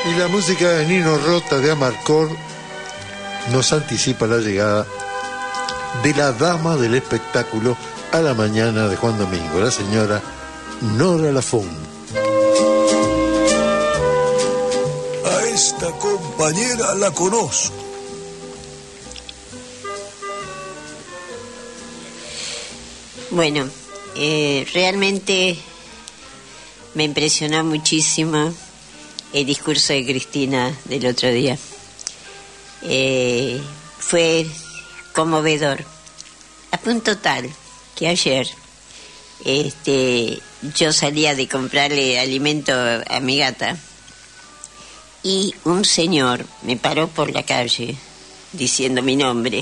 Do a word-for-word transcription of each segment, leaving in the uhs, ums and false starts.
Y la música de Nino Rota de Amarcord nos anticipa la llegada de la dama del espectáculo a la mañana de Juan Domingo, la señora Nora Lafont. A esta compañera la conozco. Bueno, eh, realmente me impresionó muchísimo el discurso de Cristina del otro día. Eh, fue conmovedor, a punto tal que ayer este, yo salía de comprarle alimento a mi gata y un señor me paró por la calle diciendo mi nombre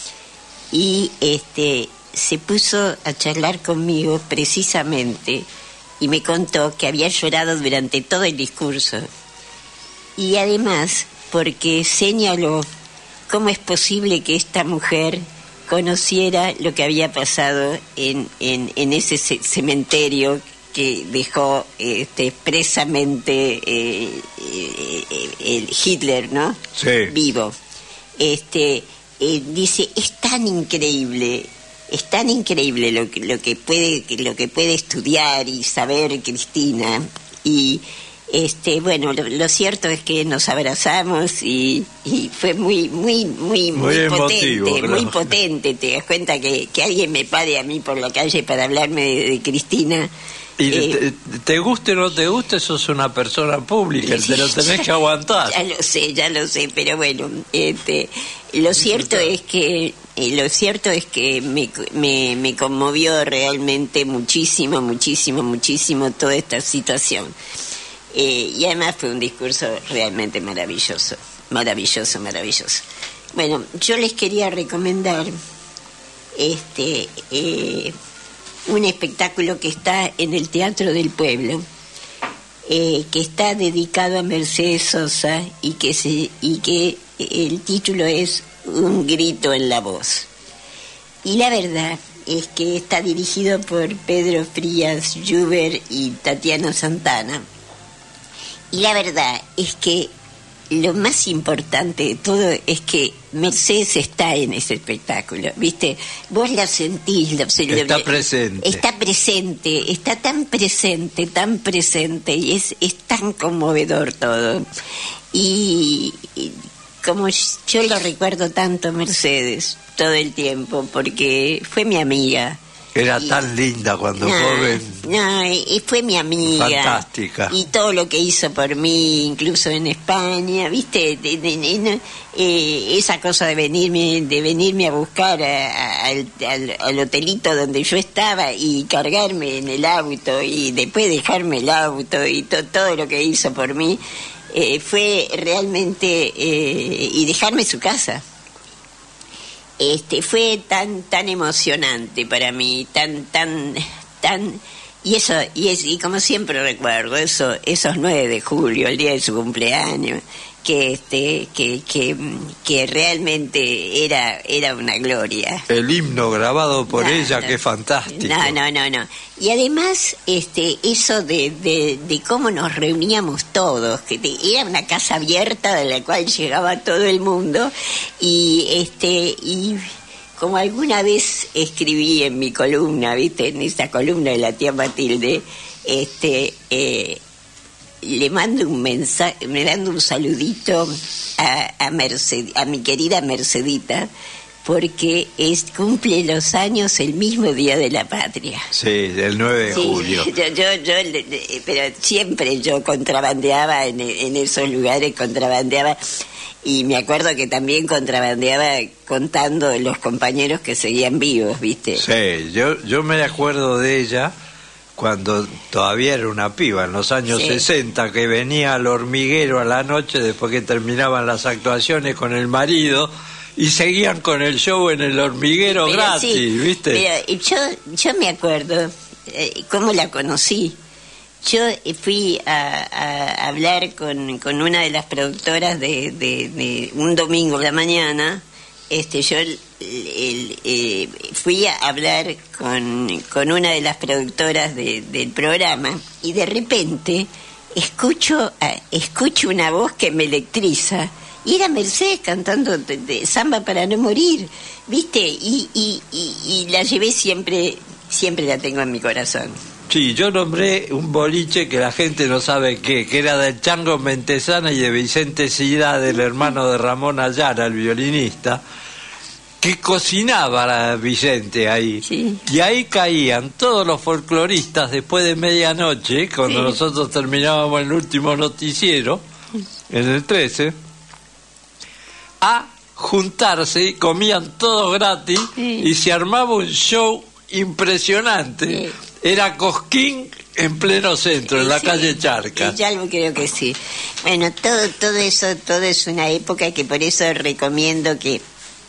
y este se puso a charlar conmigo precisamente y me contó que había llorado durante todo el discurso y además porque señaló cómo es posible que esta mujer conociera lo que había pasado en, en, en ese cementerio que dejó este, expresamente eh, eh, el Hitler, ¿no? Sí. Vivo. Este, eh, dice, es tan increíble, es tan increíble lo que, lo que puede, lo que puede estudiar y saber Cristina. Y este, bueno, lo, lo cierto es que nos abrazamos y, y fue muy, muy, muy, muy, muy potente, emotivo, ¿no? Muy potente. Te das cuenta que, que alguien me pare a mí por la calle para hablarme de, de Cristina. Y eh, te, te guste o no te guste, sos una persona pública, sí, te lo tenés que aguantar. Ya lo sé, ya lo sé, pero bueno, este, lo cierto es que eh, lo cierto es que me, me, me conmovió realmente muchísimo, muchísimo, muchísimo toda esta situación. Eh, y además fue un discurso realmente maravilloso, maravilloso, maravilloso. Bueno, yo les quería recomendar este eh, un espectáculo que está en el Teatro del Pueblo, eh, que está dedicado a Mercedes Sosa y que se, y que el título es Un grito en la voz. Y la verdad es que está dirigido por Pedro Frías Lluver y Tatiana Santana. Y la verdad es que lo más importante de todo es que Mercedes está en ese espectáculo, ¿viste? Vos la sentís. Lo, está lo, presente. Está presente, está tan presente, tan presente, y es, es tan conmovedor todo. Y, y como yo lo recuerdo tanto, Mercedes, todo el tiempo, porque fue mi amiga. Era y, tan linda cuando no, joven. No, y fue mi amiga. Fantástica. Y todo lo que hizo por mí, incluso en España, ¿viste? De, de, de, eh, esa cosa de venirme de venirme a buscar a, a, al, al, al hotelito donde yo estaba y cargarme en el auto y después dejarme el auto y to, todo lo que hizo por mí, eh, fue realmente... Eh, y dejarme su casa. Este fue tan tan emocionante para mí, tan tan tan y eso y es y como siempre recuerdo eso esos nueve de julio, el día de su cumpleaños, que este que que que realmente era era una gloria. El himno grabado por no, ella, no, que es fantástico. No, no, no, no. Y además este eso de, de, de cómo nos reuníamos todos, que te, era una casa abierta de la cual llegaba todo el mundo y este y como alguna vez escribí en mi columna, ¿viste? En esa columna de la tía Matilde, este eh, le mando un mensaje, me mando un saludito a, a Merced, a mi querida Mercedita, porque es cumple los años el mismo día de la patria. Sí, el nueve de sí, julio. Yo, yo, yo, pero siempre yo contrabandeaba en, en esos lugares, contrabandeaba, y me acuerdo que también contrabandeaba contando los compañeros que seguían vivos, ¿viste? Sí, yo, yo me acuerdo de ella cuando todavía era una piba, en los años sí. sesenta, que venía al Hormiguero a la noche después que terminaban las actuaciones con el marido y seguían con el show en el Hormiguero pero gratis, sí, ¿viste? Pero yo, yo me acuerdo eh, cómo la conocí. Yo fui a, a hablar con, con una de las productoras de, de, de un domingo a la mañana. Este, yo el, el, eh, fui a hablar con, con una de las productoras de, del programa y de repente escucho, eh, escucho una voz que me electriza. Y era Mercedes cantando de, de Samba para no morir, ¿viste? Y, y, y, y la llevé siempre, siempre la tengo en mi corazón. Sí, yo nombré un boliche que la gente no sabe qué, que era del Chango Mentesana y de Vicente Cida, del hermano de Ramón Ayala, el violinista, que cocinaba a Vicente ahí. Sí. Y ahí caían todos los folcloristas después de medianoche, cuando Sí. nosotros terminábamos el último noticiero, en el trece, a juntarse, y comían todos gratis, Sí. y se armaba un show impresionante. Sí. Era Cosquín en pleno centro, en la Sí, calle Charcas. Ya lo creo que sí. Bueno, todo, todo eso, todo es una época que por eso recomiendo que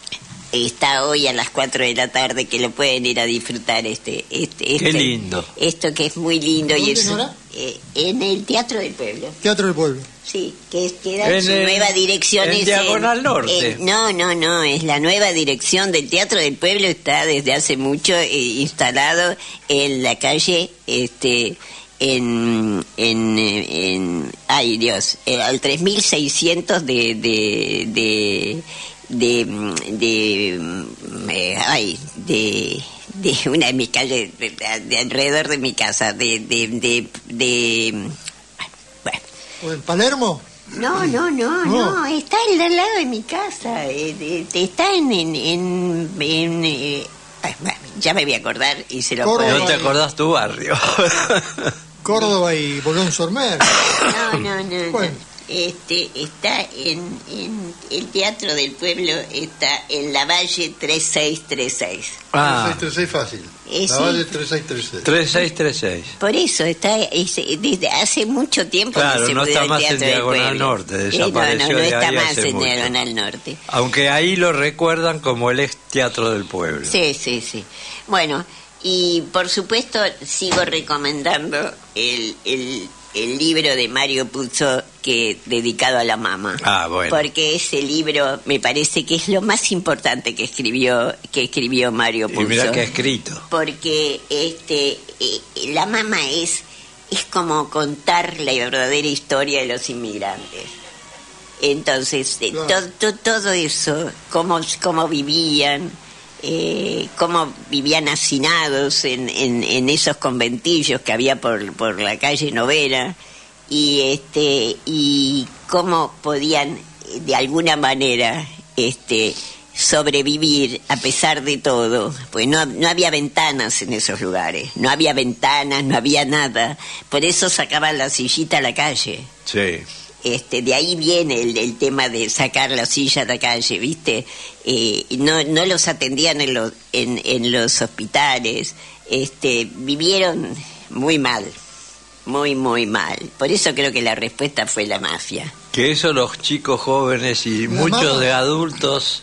está hoy a las cuatro de la tarde, que lo pueden ir a disfrutar este, este, este Qué lindo. Esto que es muy lindo. ¿Dónde, Y es, Nora? eh, en el Teatro del Pueblo. Teatro del Pueblo. Sí, que es- queda En su el- nueva dirección. en es Diagonal Norte. en- no, no, no, es la nueva dirección del Teatro del Pueblo, está desde hace mucho eh, instalado en la calle, este, en, en, eh, en ay Dios, eh, al tres mil seiscientos de, de, de, de, mm, de, mm, eh, ay, de, de una de mis calles, de, de alrededor de mi casa, de, de, de, de bueno. ¿O en Palermo? No, no, no, No. no, está al al lado de mi casa, eh, de- de- está en... en, en, en, eh, ay, bueno, ya me voy a acordar y se lo Córdoba. puedo... No te acordás tu barrio. Córdoba y Bolón Sormer. No, no, no, Bueno. no. Este, está en, en el Teatro del Pueblo, está en la Valle tres seis tres seis. Ah, tres seis tres seis fácil. Eh, La sí. Valle tres seis tres seis. tres seis tres seis. Por eso está es- desde hace mucho tiempo Claro, que se no mudó está el más en Teatro del Diagonal Pueblo. Norte, Eh, desapareció no, no, no de está ahí más hace en mucho. Diagonal Norte. Aunque ahí lo recuerdan como el ex Teatro del Pueblo. Sí, sí, sí. Bueno, y por supuesto sigo recomendando el, el, el libro de Mario Puzo, que dedicado a la mamá. Ah, bueno. Porque ese libro me parece que es lo más importante que escribió que escribió Mario Y Puzo. mira que ha escrito. Porque este eh, la mamá es es como contar la verdadera historia de los inmigrantes. Entonces, eh, Claro. to- to- todo eso, cómo, cómo vivían, eh, cómo vivían hacinados en, en, en esos conventillos que había por, por la calle Novena, y este y cómo podían eh, de alguna manera este sobrevivir a pesar de todo, pues no, no había ventanas en esos lugares, no había ventanas, no había nada, por eso sacaban la sillita a la calle. Sí. Este, de ahí viene el, el tema de sacar la silla a la calle, ¿viste? Eh, y no, no los atendían en los, en, en los hospitales, este, vivieron muy mal, muy, muy mal. Por eso creo que la respuesta fue la mafia. Que eso los chicos jóvenes y La muchos mamá. de adultos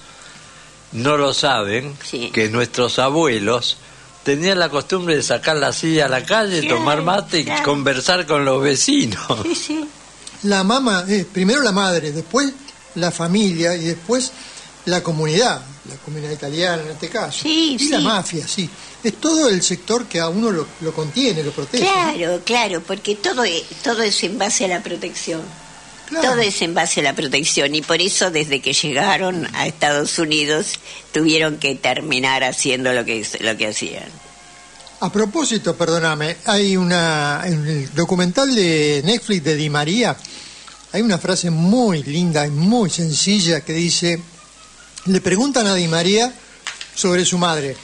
no lo saben, Sí. que nuestros abuelos tenían la costumbre de sacar la silla a la calle, Claro, tomar mate y claro. conversar con los vecinos. Sí, sí. La mamá, eh, primero la madre, después la familia y después la comunidad, la comunidad italiana en este caso. Sí, y sí. la mafia, sí. Es todo el sector que a uno lo, lo contiene, lo protege. ¿no? Claro, claro, porque todo es, todo es en base a la protección. Claro. Todo es en base a la protección, y por eso desde que llegaron a Estados Unidos tuvieron que terminar haciendo lo que, lo que hacían. A propósito, perdóname, hay una en el documental de Netflix de Di María, hay una frase muy linda y muy sencilla que dice, le preguntan a Di María sobre su madre.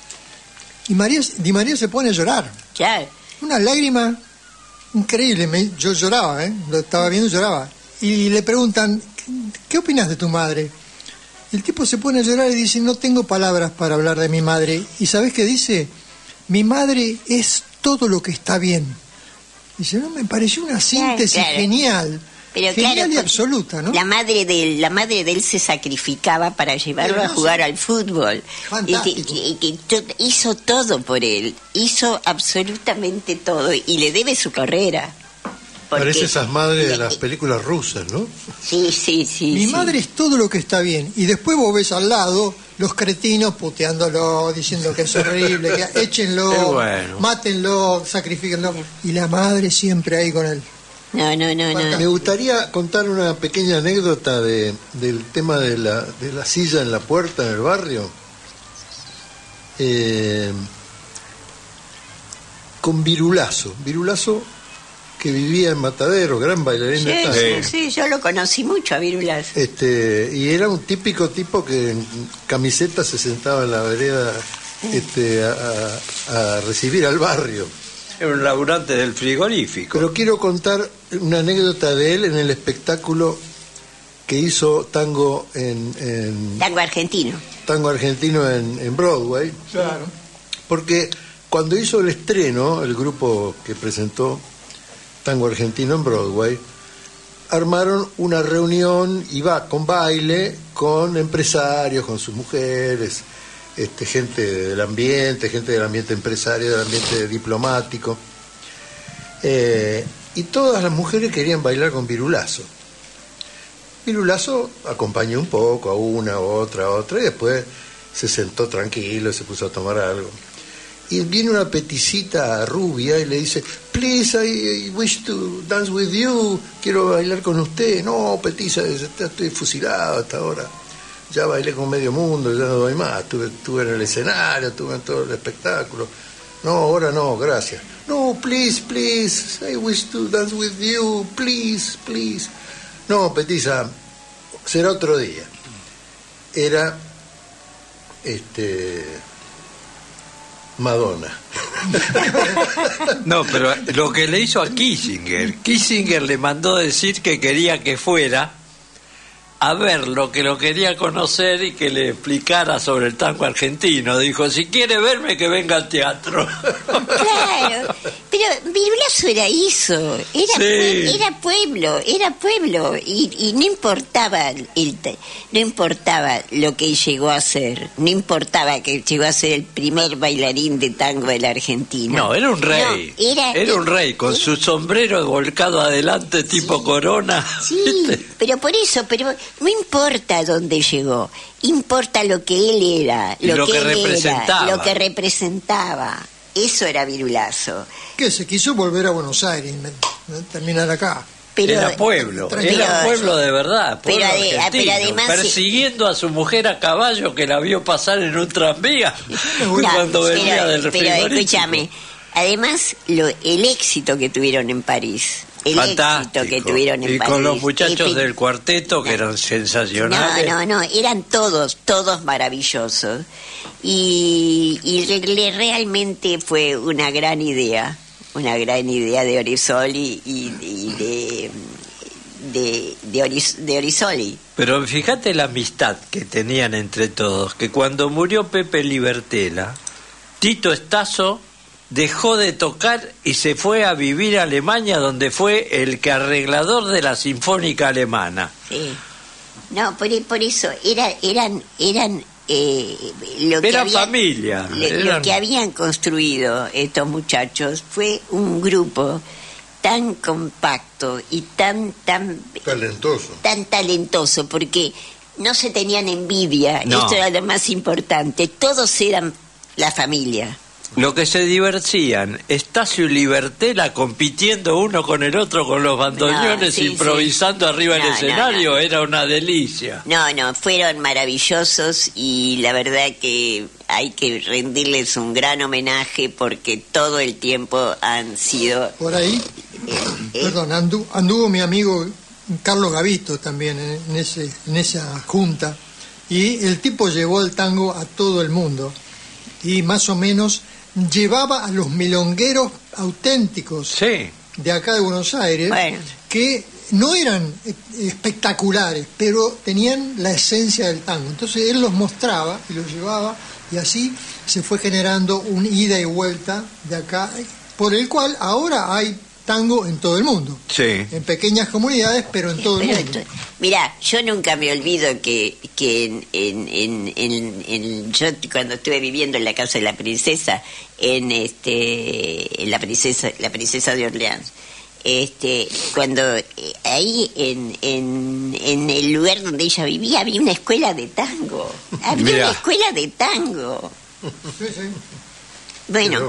Y María, Di María se pone a llorar. Claro. Una lágrima increíble, me- yo lloraba, ¿eh? Lo estaba viendo y lloraba. Y le preguntan, ¿qué, qué opinas de tu madre? El tipo se pone a llorar y dice, no tengo palabras para hablar de mi madre. ¿Y sabes qué dice? Mi madre es todo lo que está bien. Dice, no, me pareció una síntesis claro. genial. Pero Genial claro, y porque absoluta, ¿no? La madre de él, la madre de él se sacrificaba para llevarlo a Hermoso. jugar al fútbol. Fantástico. Y que- y que to- hizo todo por él, hizo absolutamente todo, y le debe su carrera. Porque- Parece esas madres de las películas rusas, ¿no? Sí, sí, sí. Mi sí. madre es todo lo que está bien. Y después vos ves al lado los cretinos puteándolo, diciendo que es horrible, que échenlo, Qué bueno. mátenlo, sacrifíquenlo. Y la madre siempre ahí con él. No, no, no, no. Me gustaría contar una pequeña anécdota de, del tema de la, de la silla en la puerta en el barrio. Eh, con Virulazo. Virulazo, que vivía en Matadero, gran bailarín de tango. Sí, sí, sí, yo lo conocí mucho a Virulazo. Este, y era un típico tipo que en camiseta se sentaba en la vereda este, a, a, a recibir al barrio. Era un laburante del frigorífico. Pero quiero contar una anécdota de él en el espectáculo que hizo tango en... en tango argentino. Tango argentino en, en Broadway. Claro. Porque cuando hizo el estreno, el grupo que presentó Tango Argentino en Broadway, armaron una reunión y va con baile, con empresarios, con sus mujeres, este, gente del ambiente, gente del ambiente empresario, del ambiente diplomático. Eh, y todas las mujeres querían bailar con Virulazo. Virulazo acompañó un poco a una, a otra, a otra, y después se sentó tranquilo y se puso a tomar algo. Y viene una peticita rubia y le dice, please, I, I wish to dance with you, quiero bailar con usted. No, petiza, estoy fusilado hasta ahora. Ya bailé con medio mundo, ya no doy más. Estuve, estuve en el escenario, estuve en todo el espectáculo. No, ahora no, gracias. No, please, please, I wish to dance with you, please, please. No, petiza, será otro día. Era, este... Madonna. No, pero lo que le hizo a Kissinger, Kissinger le mandó decir que quería que fuera a verlo, que lo quería conocer y que le explicara sobre el tango argentino. Dijo, si quiere verme, que venga al teatro. Claro, pero Virulazo era eso, era, Sí. pue- era pueblo, era pueblo, y, y no importaba el, no importaba lo que llegó a ser, no importaba que llegó a ser el primer bailarín de tango de la Argentina. No, era un rey. No, era, era un rey, con su sombrero volcado adelante tipo corona. Sí, ¿Viste? pero por eso, pero no importa dónde llegó, importa lo que él era, Y lo, lo que, que él representaba. era, lo que representaba. Eso era Virulazo. Que se quiso volver a Buenos Aires, me- me- terminar acá. Pero, Era pueblo, Tranquilo. era pueblo de verdad, pueblo Pero ade- argentino, pero además- persiguiendo a su mujer a caballo que la vio pasar en un tranvía No, cuando venía pero, del pero frigorífico. escúchame, además lo, el éxito que tuvieron en París, el Fantástico. éxito que tuvieron en y París. con los muchachos Epi- del cuarteto que eran sensacionales. No, no, no, eran todos, todos maravillosos. Y, y re- realmente fue una gran idea, una gran idea de Orisoli y, y de, de, de, Oris- de Orisoli. Pero fíjate la amistad que tenían entre todos, que cuando murió Pepe Libertela, Tito Estazo dejó de tocar y se fue a vivir a Alemania, donde fue el que arreglador de la Sinfónica Alemana. Sí. No, por, por eso era, eran, eran eh, lo que Era habían- familia, le- Lo eran- que habían construido estos muchachos fue un grupo tan compacto y tan, tan, Talentoso. tan talentoso, porque no se tenían envidia. No. Esto era lo más importante. Todos eran la familia. Lo que se divertían, Estacio y Libertela compitiendo uno con el otro con los bandoneones, No, sí, improvisando sí. arriba No, del no, escenario, no. era una delicia. No, no, fueron maravillosos y la verdad que hay que rendirles un gran homenaje porque todo el tiempo han sido... Por ahí, eh, eh, perdón, andu- anduvo mi amigo Carlos Gavito también en, en ese, en esa junta, y el tipo llevó el tango a todo el mundo y más o menos llevaba a los milongueros auténticos Sí. de acá de Buenos Aires, Bueno. que no eran eh, espectaculares, pero tenían la esencia del tango. Entonces él los mostraba y los llevaba, y así se fue generando un ida y vuelta de acá, por el cual ahora hay tango en todo el mundo. Sí. En pequeñas comunidades, pero en todo el pero mundo. esto- mirá, yo nunca me olvido que, que en, en, en, en- en- yo cuando estuve viviendo en la casa de la princesa, en este en la princesa la princesa de Orleans, este cuando eh, ahí en, en, en el lugar donde ella vivía había una escuela de tango, había Mirá. una escuela de tango. Sí, sí. Bueno, Qué loco.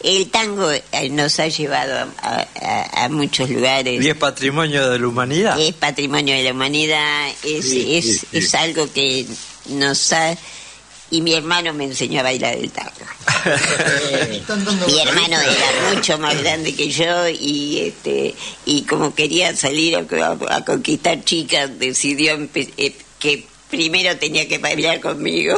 El tango eh, nos ha llevado a, a, a muchos lugares. ¿Y es patrimonio de la humanidad? Es patrimonio de la humanidad, es, Sí, es, sí, sí. es algo que nos ha... Y mi hermano me enseñó a bailar el tango. Están dando Mi vueltas. hermano era mucho más grande que yo y este y como quería salir a, a- a conquistar chicas, decidió empe- eh, que primero tenía que bailar conmigo.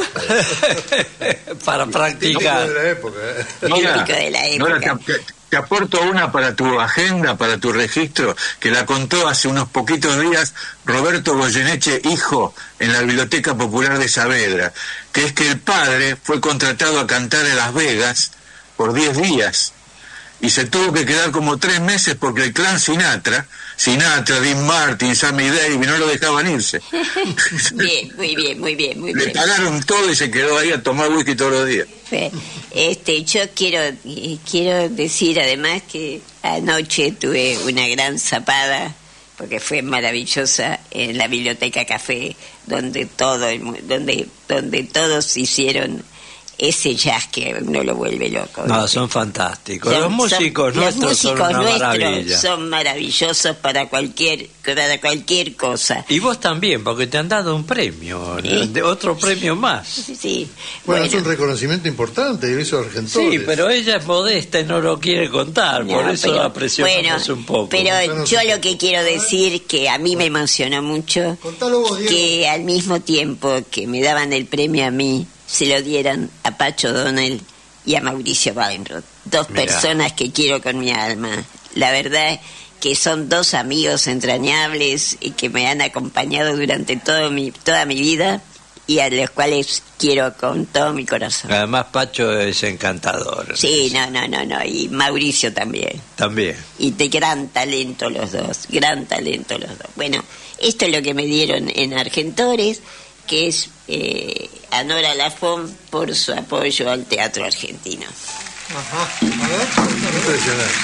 Para Típico practicar. de la época, ¿eh? Típico de la Nora, época. te, te aporto una para tu agenda, para tu registro, que la contó hace unos poquitos días Roberto Goyeneche, hijo, en la Biblioteca Popular de Saavedra, que es que el padre fue contratado a cantar en Las Vegas por diez días y se tuvo que quedar como tres meses porque el clan Sinatra, Sinatra, Dean Martin, Sammy Davis, no lo dejaban irse. Bien, muy bien, muy bien, muy Le bien. pagaron todo y se quedó ahí a tomar whisky todos los días. Este, yo quiero eh, quiero decir además que anoche tuve una gran zapada porque fue maravillosa en la Biblioteca Café donde todo el mu- donde donde todos hicieron ese jazz que uno lo vuelve loco. No, ¿viste? son fantásticos. Son- los músicos son- nuestros los músicos son una nuestros maravilla. son maravillosos para cualquier para cualquier cosa. Y vos también, porque te han dado un premio, ¿Sí? de otro premio más. Sí. Bueno, es un reconocimiento importante, lo hizo Argentores. Sí, pero ella es modesta y no lo quiere contar, por No, eso pero- la presionamos bueno, un poco. Pero Contanos yo un lo que quiero decir que a mí me emocionó mucho Contalo vos, Diego. que al mismo tiempo que me daban el premio a mí, se lo dieran a Pacho Donel y a Mauricio Weinroth, dos Mirá. personas que quiero con mi alma. La verdad que son dos amigos entrañables y que me han acompañado durante todo mi, toda mi vida y a los cuales quiero con todo mi corazón. Además, Pacho es encantador. Sí, no, no, no, no, y Mauricio también. También. Y de gran talento los dos, gran talento los dos. Bueno, esto es lo que me dieron en Argentores, que es eh, a Nora Lafont por su apoyo al teatro argentino. Ajá. A ver, Impresionante.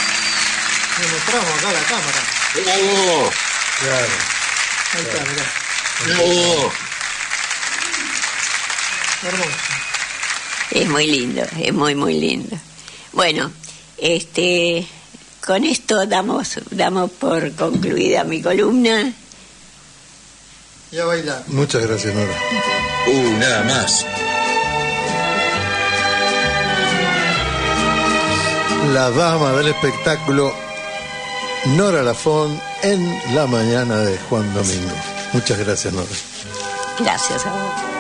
le mostramos acá a la cámara. ¡Bravo! Claro. Ahí está, mirá. ¡Bravo! Hermoso. Es muy lindo, es muy, muy lindo. Bueno, este, con esto damos, damos por concluida mi columna. Y a bailar. Muchas gracias, Nora. Uh, nada más. La dama del espectáculo, Nora Lafont, en la mañana de Juan Domingo. Muchas gracias, Nora. Gracias a vos.